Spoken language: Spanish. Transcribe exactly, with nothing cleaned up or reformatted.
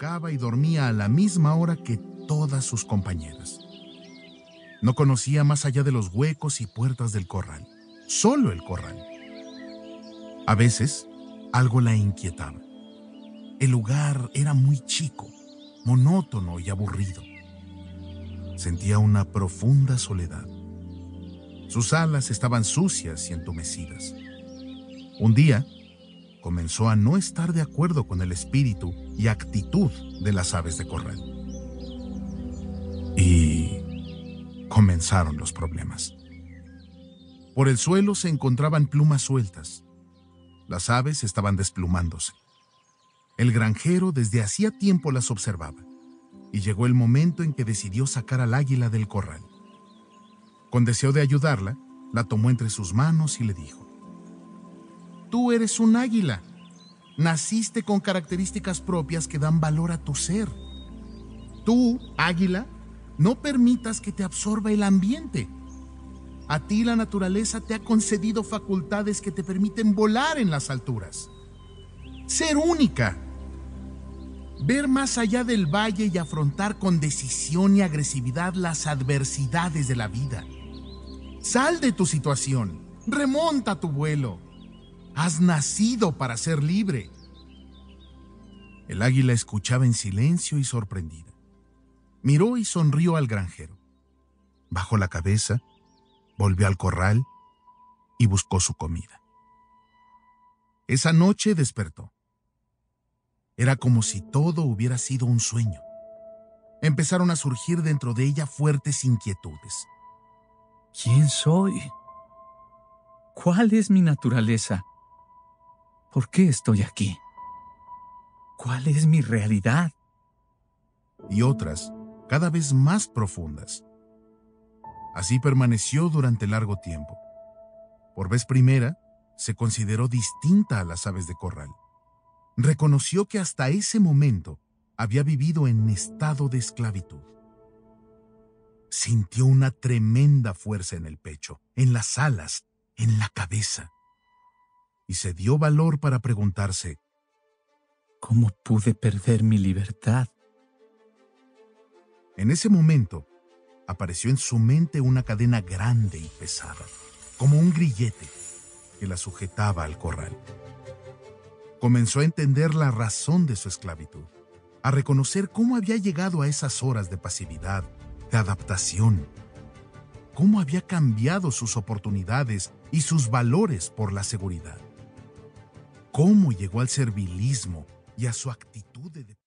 acurrucaba y dormía a la misma hora que todas sus compañeras. No conocía más allá de los huecos y puertas del corral, solo el corral. A veces, algo la inquietaba. El lugar era muy chico, monótono y aburrido. Sentía una profunda soledad. Sus alas estaban sucias y entumecidas. Un día, comenzó a no estar de acuerdo con el espíritu y actitud de las aves de corral. Y comenzaron los problemas. Por el suelo se encontraban plumas sueltas. Las aves estaban desplumándose. El granjero desde hacía tiempo las observaba, y llegó el momento en que decidió sacar al águila del corral. Con deseo de ayudarla, la tomó entre sus manos y le dijo: «Tú eres un águila. Naciste con características propias que dan valor a tu ser. Tú, águila, no permitas que te absorba el ambiente. A ti la naturaleza te ha concedido facultades que te permiten volar en las alturas. Ser única. Ver más allá del valle y afrontar con decisión y agresividad las adversidades de la vida. Sal de tu situación. Remonta tu vuelo. Has nacido para ser libre». El águila escuchaba en silencio y sorprendida. Miró y sonrió al granjero. Bajó la cabeza, volvió al corral y buscó su comida. Esa noche despertó. Era como si todo hubiera sido un sueño. Empezaron a surgir dentro de ella fuertes inquietudes. ¿Quién soy? ¿Cuál es mi naturaleza? ¿Por qué estoy aquí? ¿Cuál es mi realidad? Y otras, cada vez más profundas. Así permaneció durante largo tiempo. Por vez primera, se consideró distinta a las aves de corral. Reconoció que hasta ese momento había vivido en estado de esclavitud. Sintió una tremenda fuerza en el pecho, en las alas, en la cabeza. Y se dio valor para preguntarse: ¿cómo pude perder mi libertad? En ese momento, apareció en su mente una cadena grande y pesada, como un grillete, que la sujetaba al corral. Comenzó a entender la razón de su esclavitud, a reconocer cómo había llegado a esas horas de pasividad, de adaptación, cómo había cambiado sus oportunidades y sus valores por la seguridad, cómo llegó al servilismo y a su actitud de